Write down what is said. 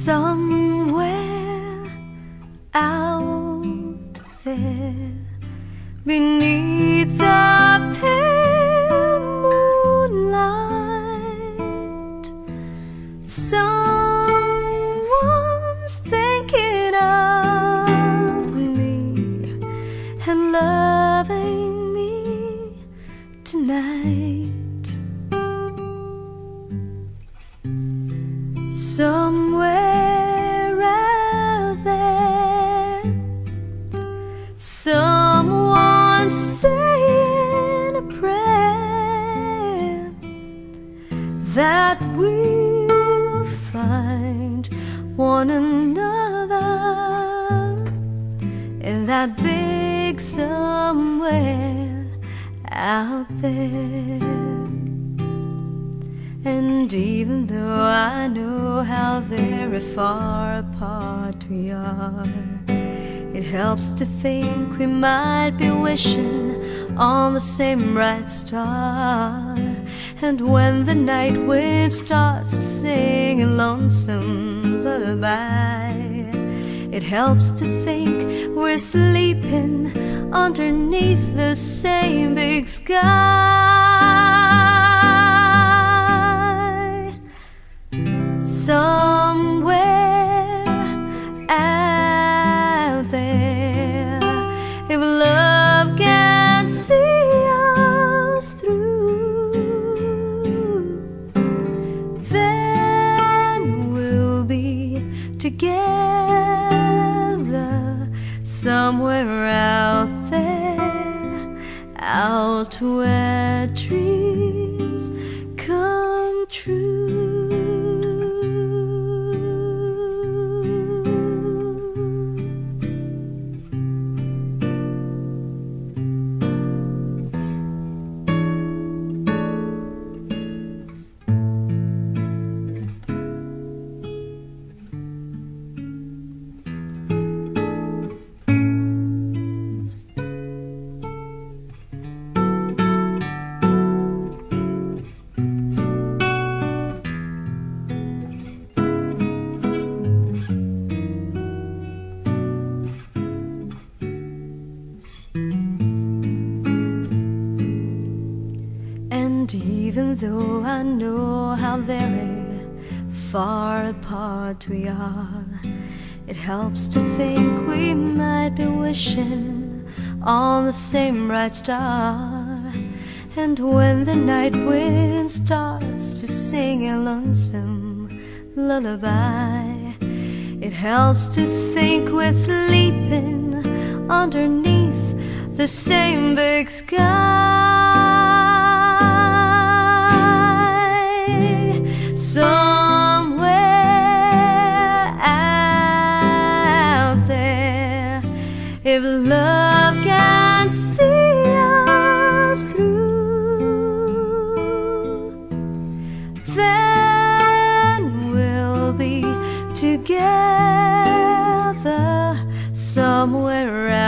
Somewhere out there, beneath the pale moonlight, someone's thinking of me and loving me tonight. Somewhere out there, someone's saying a prayer that we'll find one another in that big somewhere out there. And even though I know how very far apart we are, it helps to think we might be wishing on the same bright star. And when the night wind starts to sing a lonesome lullaby, it helps to think we're sleeping underneath the same big sky. Somewhere out there, if love can see us through, then we'll be together somewhere out there, out where dreams come true. And even though I know how very far apart we are, it helps to think we might be wishing on the same bright star. And when the night wind starts to sing a lonesome lullaby, it helps to think we're sleeping underneath the same big sky. Somewhere out there, if love can see us through, then we'll be together somewhere